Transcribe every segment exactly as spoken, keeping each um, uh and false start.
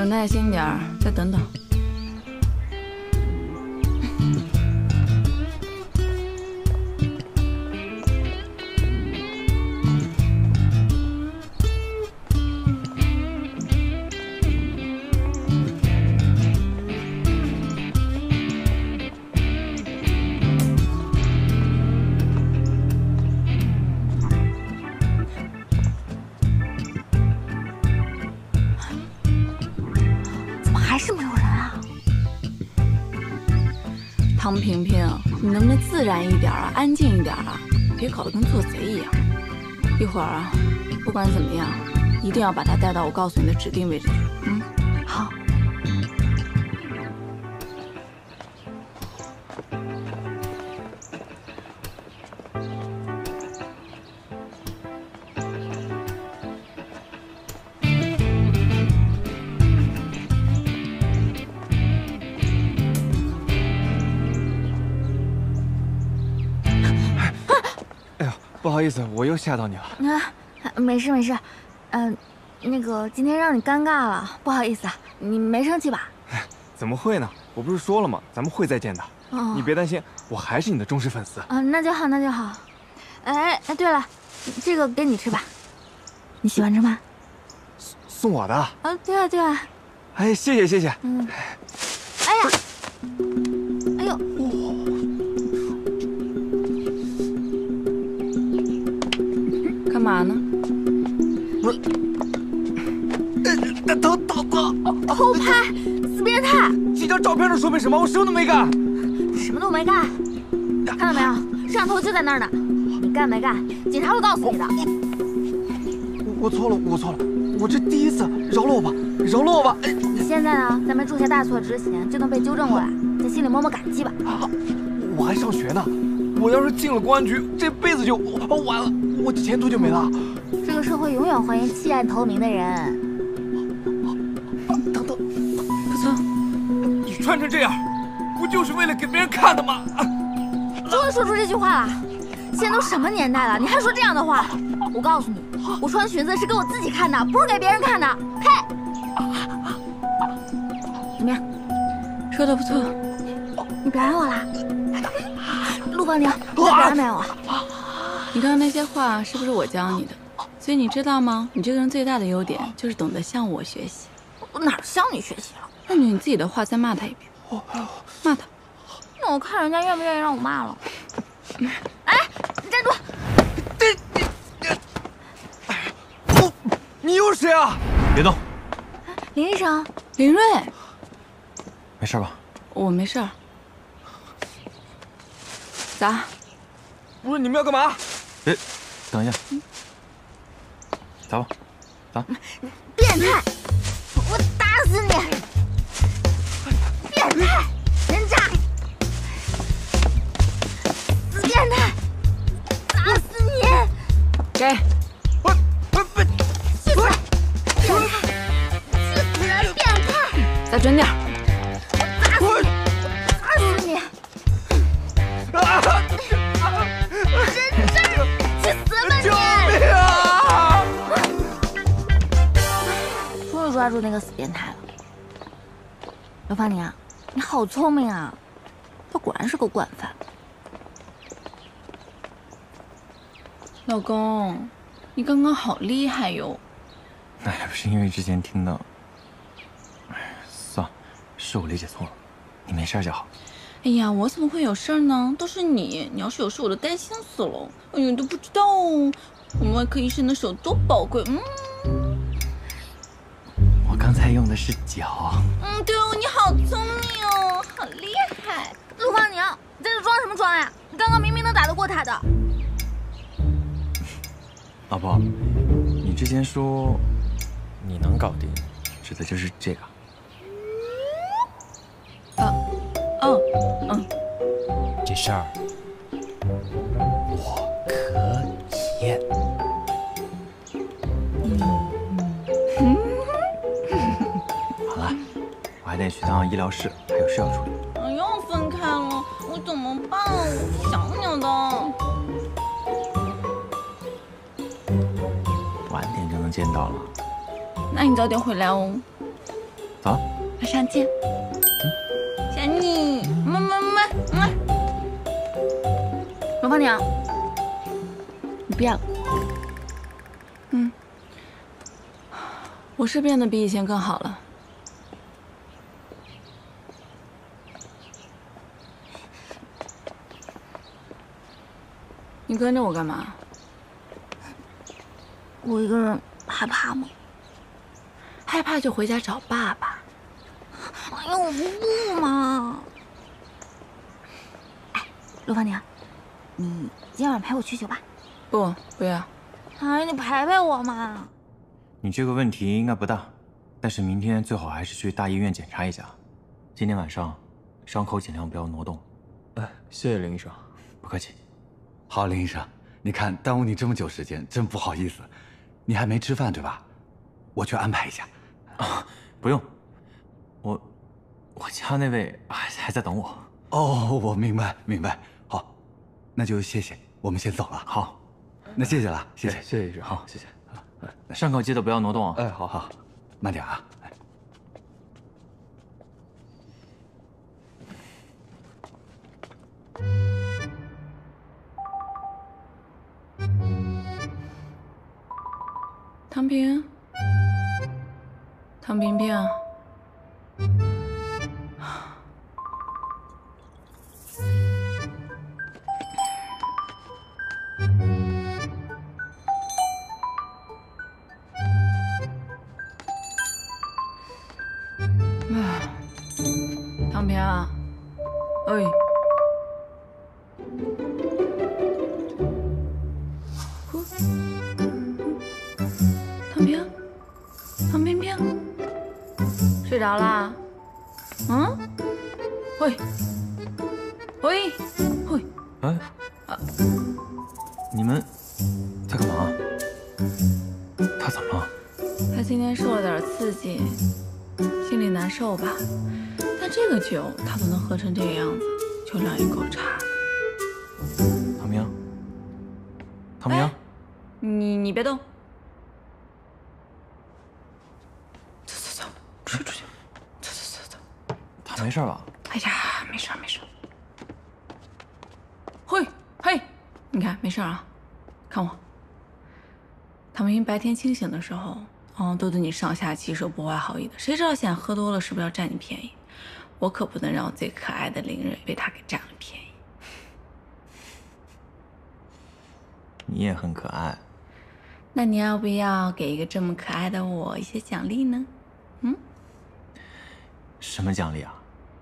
有耐心点儿，再等等。 还是没有人啊！ 唐萍萍，你能不能自然一点啊，安静一点啊，别搞得跟做贼一样。一会儿啊，不管怎么样，一定要把他带到我告诉你的指定位置去。嗯， 好。 不好意思，我又吓到你了。 啊，没事没事，嗯、呃，那个今天让你尴尬了，不好意思啊，你没生气吧？ 怎么会呢？我不是说了吗？咱们会再见的。哦，你别担心，我还是你的忠实粉丝。 啊，那就好，那就好。哎哎，对了，这个给你吃吧，你喜欢吃吗？ 送送我的？啊， 对啊对啊。 哎，谢谢谢谢。 嗯。哎呀，哎呦。 干嘛呢？ 不是，疼疼疼疼！ 偷拍，死变态！ 这张照片能说明什么？我什么都没干， 什么都没干。看到没有，摄像头就在那儿呢。你干没干？警察会告诉你的。 我我错了，我错了，我这第一次，饶了我吧，饶了我吧！ 你现在呢，在没铸下大错之前就能被纠正过来，在心里默默感激吧。 啊，我还上学呢，我要是进了公安局，这辈子就完了。我的前途就没了。 这个社会永远欢迎弃暗投明的人。 等等， 不错， 你穿成这样，不就是为了给别人看的吗？ 终于说出这句话了。现在都什么年代了，你还说这样的话？我告诉你，我穿裙子是给我自己看的，不是给别人看的。嘿，怎么样？ 说的不错。 你表扬我啦？陆方宁，你再表扬表扬我。 你刚刚那些话是不是我教你的？所以你知道吗？你这个人最大的优点就是懂得向我学习。 我哪向你学习了？ 那你用你自己的话再骂他一遍，骂他。 那我看人家愿不愿意让我骂了。哎，你站住！ 这你，你又是谁啊？ 别动！ 林医生， 林瑞， 没事吧？ 我没事儿。咋？ 不是你们要干嘛？ 别，等一下。走吧，走。 变态！我打死你！变态！人渣！死变态！打死你！ 给。 我我不， 去死！变态！去死！变态！ 再准点！ 我打死！我打死你！ 啊！ 人渣！去死吧你！ 救命啊！ 终于抓住那个死变态了。刘芳宁啊，你好聪明啊！他果然是个惯犯。 老公，你刚刚好厉害哟！ 那还不是因为之前听到……哎，算了，是我理解错了，你没事就好。 哎呀，我怎么会有事儿呢？都是你，你要是有事，我都担心死了。哎呦，你都不知道哦，我们外科医生的手多宝贵。嗯， 我刚才用的是脚。 嗯，对哦，你好聪明哦，好厉害。 陆芳宁，你在这装什么装呀？你刚刚明明能打得过他的。 老婆，你之前说你能搞定，指的就是这个。 啊，哦，嗯， 这事儿我可以。 嗯， 好了，我还得去趟医疗室，还有事要处理。 又分开了，我怎么办？我想你的。 晚点就能见到了。 那你早点回来哦。 走。 马上见。嗯，想你，么么么么。罗芳娘，你不要了。嗯，我是变得比以前更好了。你跟着我干嘛？ 我一个人害怕吗？ 害怕就回家找爸爸。 哎呀，我不不嘛！哎，陆芳宁，你今晚陪我去酒吧？ 不，不要。 哎，你陪陪我嘛！ 你这个问题应该不大，但是明天最好还是去大医院检查一下。今天晚上伤口尽量不要挪动。 哎，谢谢林医生。 不客气。 好，林医生，你看耽误你这么久时间，真不好意思。你还没吃饭对吧？我去安排一下。 啊，不用，我我家那位还还在等我。 哦，我明白明白。好，那就谢谢，我们先走了。 好， 那谢谢了，谢谢谢谢医生。 好，谢谢。伤口记得不要挪动啊。 哎，好好， 慢点啊。 唐平，唐萍萍，唐萍，哎。睡着啦？嗯？喂，喂，喂！ 哎，啊，你们在干嘛？他怎么了？ 他今天受了点刺激，心里难受吧？但这个酒他都能喝成这个样子，酒量也够差。 唐明，唐明， 你你别动。走走走，出去出去。 他没事吧？ 哎呀，没事没事。嘿，嘿，你看没事啊，看我。唐明白天清醒的时候，哦，都对你上下其手，不怀好意的。谁知道现在喝多了，是不是要占你便宜？我可不能让我最可爱的林蕊被他给占了便宜。 你也很可爱。 那你要不要给一个这么可爱的我一些奖励呢？嗯？ 什么奖励啊？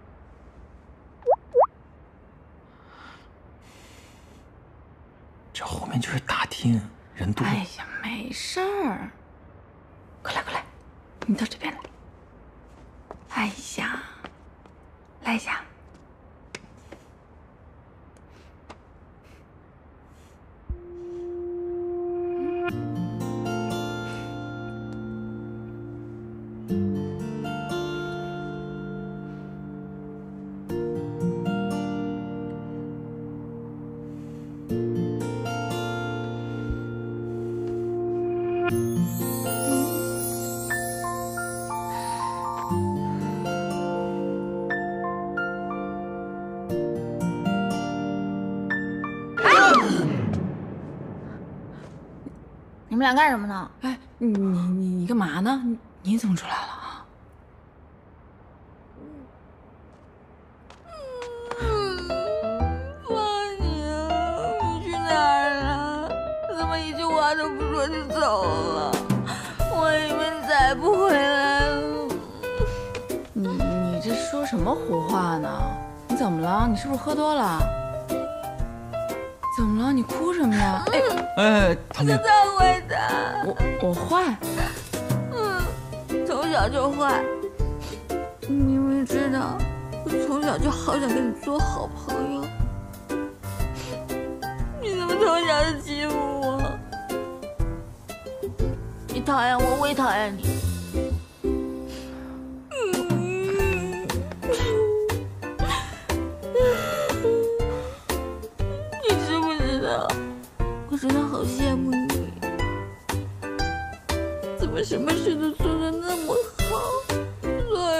这后面就是大厅，人多。 哎呀，没事儿。快来快来，你到这边来。哎呀，来一下。 你们俩干什么呢？ 哎，你你你你干嘛呢？你你怎么出来了啊？ 芳宁，你去哪儿了？怎么一句话都不说就走了？我以为你再也不回来了。 你你这说什么胡话呢？你怎么了？你是不是喝多了？怎么了？你哭什么呀？哎哎，唐明， 他坏的。 我我坏？ 嗯，从小就坏。你明明知道，我从小就好想跟你做好朋友，你怎么从小就欺负我？你讨厌我，我也讨厌你。我真的好羡慕你，怎么什么事都做得那么好，所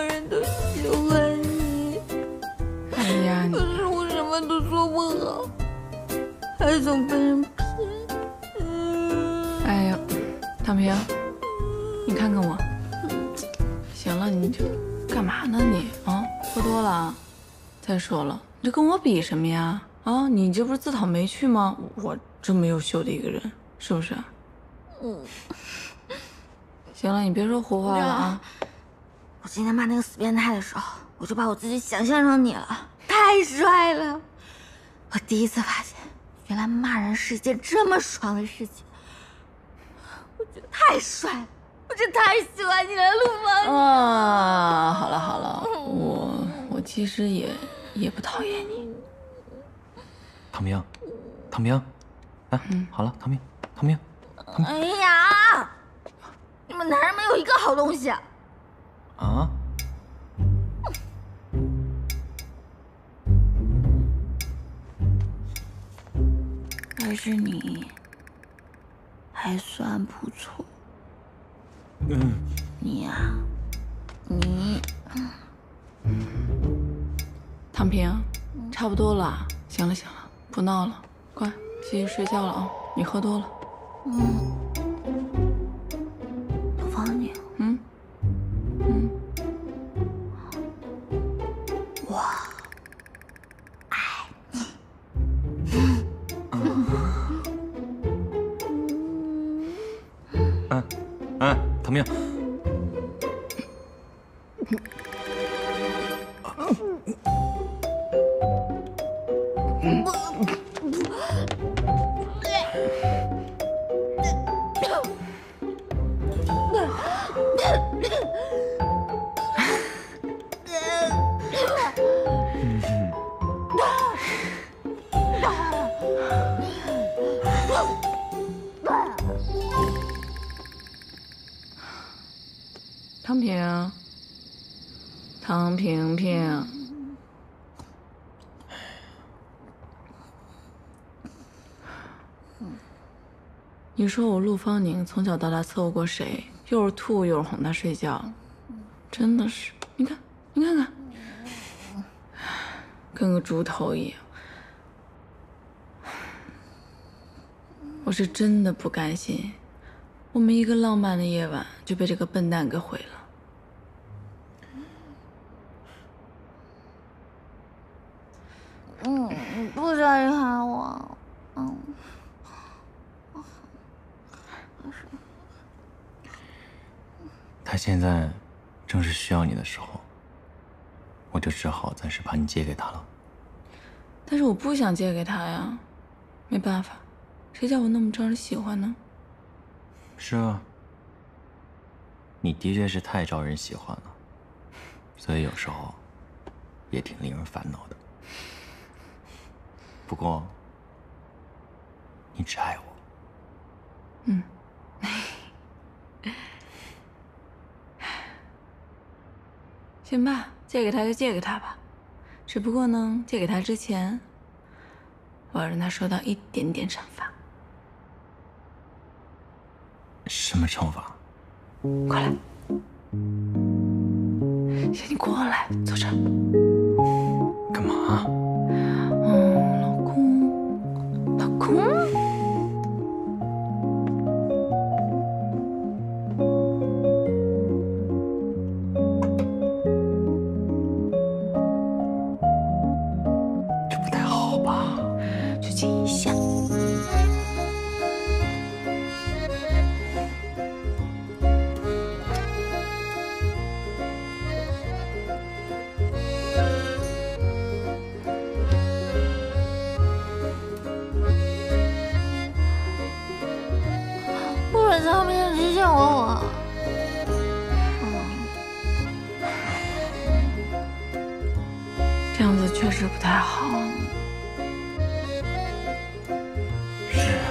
还总被人骗。 哎呀，唐平，你看看我。行了，你这干嘛呢你啊？喝多了？再说了，你这跟我比什么呀？啊，你这不是自讨没趣吗？我这么优秀的一个人，是不是？嗯。行了，你别说胡话了啊！ 我今天骂那个死变态的时候，我就把我自己想象成你了，太帅了！我第一次发现，原来骂人是一件这么爽的事情。我觉得太帅了，我真太喜欢你了，陆芳。 啊，好了好了，我我其实也也不讨厌你。 唐平，唐平，哎，嗯、好了，唐平，唐平，唐平。 哎呀，你们男人没有一个好东西。 啊？ 但是你还算不错。 嗯。 你呀、啊，你…… 唐平，差不多了，行了行了，不闹了，乖，继续睡觉了啊！你喝多了。 嗯。陆芳宁。 嗯。嗯。 我爱你。 哎哎，唐平。 唐平，唐平平，你说我陆芳宁从小到大伺候过谁？又是吐又是哄他睡觉，真的是，你看，你看看，跟个猪头一样。我是真的不甘心，我们一个浪漫的夜晚就被这个笨蛋给毁了。 嗯，你不想离开我，嗯。 他现在正是需要你的时候，我就只好暂时把你借给他了。 但是我不想借给他呀，没办法，谁叫我那么招人喜欢呢？ 是啊，你的确是太招人喜欢了，所以有时候也挺令人烦恼的。不过，你只爱我。 嗯。行吧，借给他就借给他吧。只不过呢，借给他之前，我要让他受到一点点惩罚。 什么惩罚？ 过来，行，你过来，坐这儿。 干嘛？ 嗯，老公，老公。 在面前提醒我我， 这样子确实不太好。 是啊。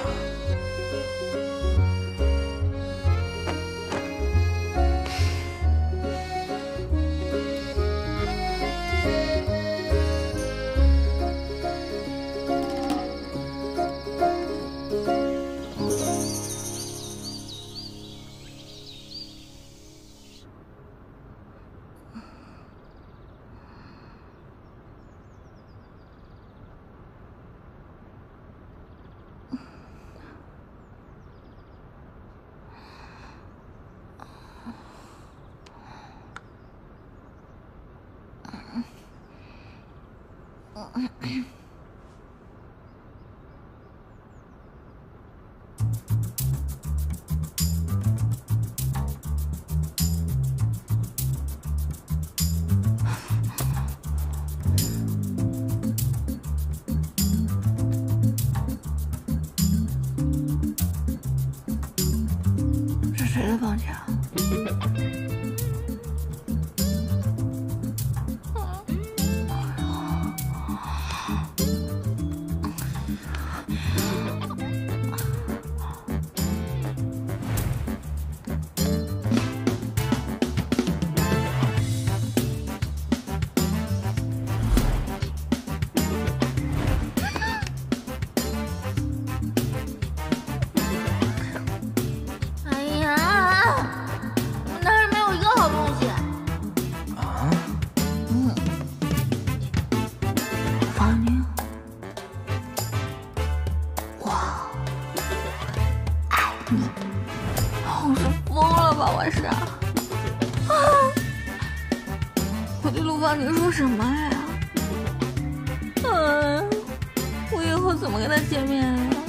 谁的房间啊？ 你说什么呀？嗯，我以后怎么跟他见面啊？